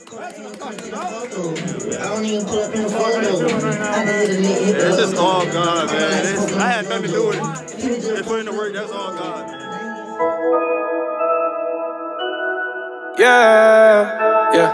don't even pull up in the photo. It's just all God, man. I had nothing to do with it. They put in the work, that's all God. Yeah.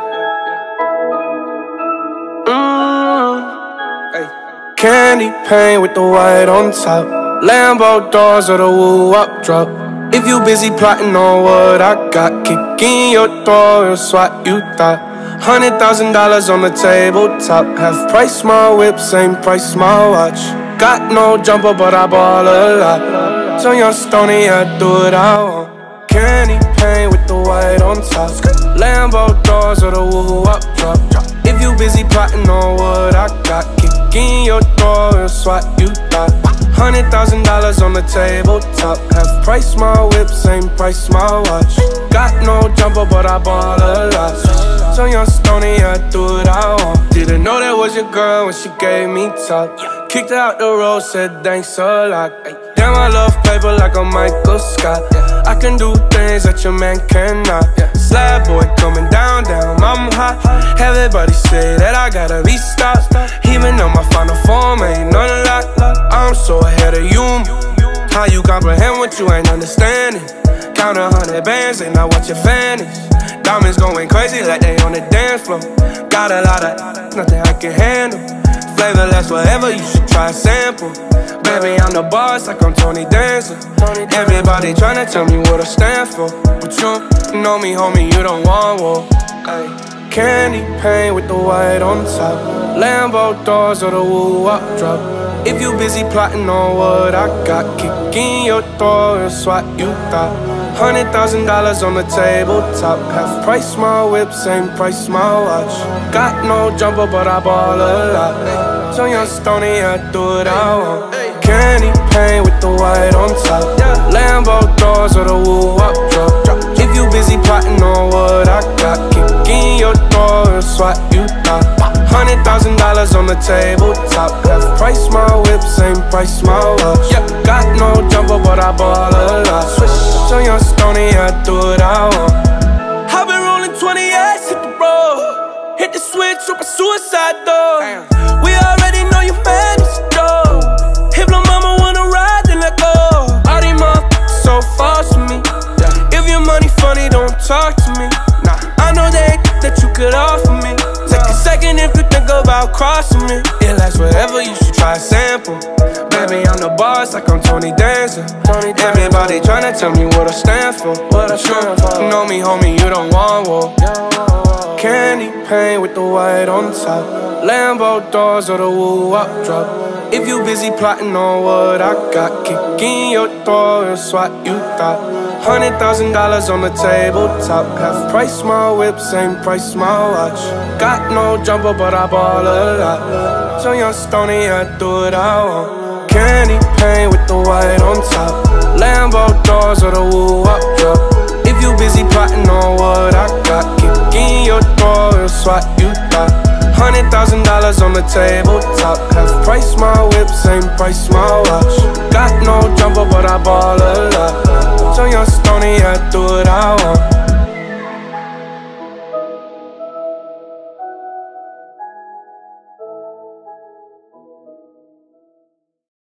Hey. Candy paint with the white on top. Lambo doors or the woo-up drop. If you busy plotting on what I got, kick in your door and swat you thought. $100,000 on the tabletop. Half price my whip, same price my watch. Got no jumper, but I ball a lot. So young Stoney, I do what I want. Candy paint with the white on top. Lambo doors or the woo-up drop. If you busy plotting on what I got, kick in your door and swat you thought. $100,000 on the tabletop. Half price my whip, same price my watch. Got no jumper, but I ball a lot. So young Stoney, I do what I want. Didn't know that was your girl when she gave me top. Kicked her out the road, said thanks a lot. Damn, I love paper like a Michael Scott. I can do things that your man cannot. Slab boy coming down, I'm hot. Everybody say that I gotta be stopped. Even though my final form ain't none of that. I'm so ahead of you. How you comprehend what you ain't understanding? Count 100 bands, ain't not what your fan is. Diamonds going crazy like they on the dance floor. Got a lot of nothing I can handle. Flavorless whatever, you should try a sample. Baby, I'm the boss like I'm Tony Dancer. Everybody tryna tell me what I stand for. But you know me, homie, you don't want war. Candy paint with the white on top. Lambo doors or the woo-up drop. If you busy plotting on what I got, kick in your door and swat you thought. $100,000 on the tabletop. Half price my whip, same price my watch. Got no jumper, but I ball a lot. So young Stoney, I do what I want. Candy paint with the white on top. Lambo doors or the woo-up drop. If you busy plotting on what I got, kick in your door and swat you thought. $100,000 on the tabletop. Half price my whip, same price my watch. Got no jumper, but I ball a lot. So young Stoney, I do what I want. I've been rolling 28, hit the road. Hit the switch, up a suicide door. We already know you man is dope. If my mama wanna ride, then let go. All these motherfuckers so far from me. If your money funny, don't talk to me. I know they ain't that you could offer me. Take a second if you think about crossing me. It lasts forever, you should try a sample. Baby, I'm the boss like I'm Tony Dancer. Everybody tryna tell me what I stand for. You know me, homie, you don't want war. Candy paint with the white on top. Lambo doors or the woo-up drop. If you busy plotting on what I got, kick in your door and swat you thought. $100,000 on the tabletop. Half price my whip, same price my watch. Got no jumper, but I ball a lot. So young Stoney, I do what I want. Candy paint with the white on top. Lambo doors or the woo-up drop. If you busy plotting on what I got, kick in your door and swat you thought. $100,000 on the tabletop. Half price my whip, same price my watch.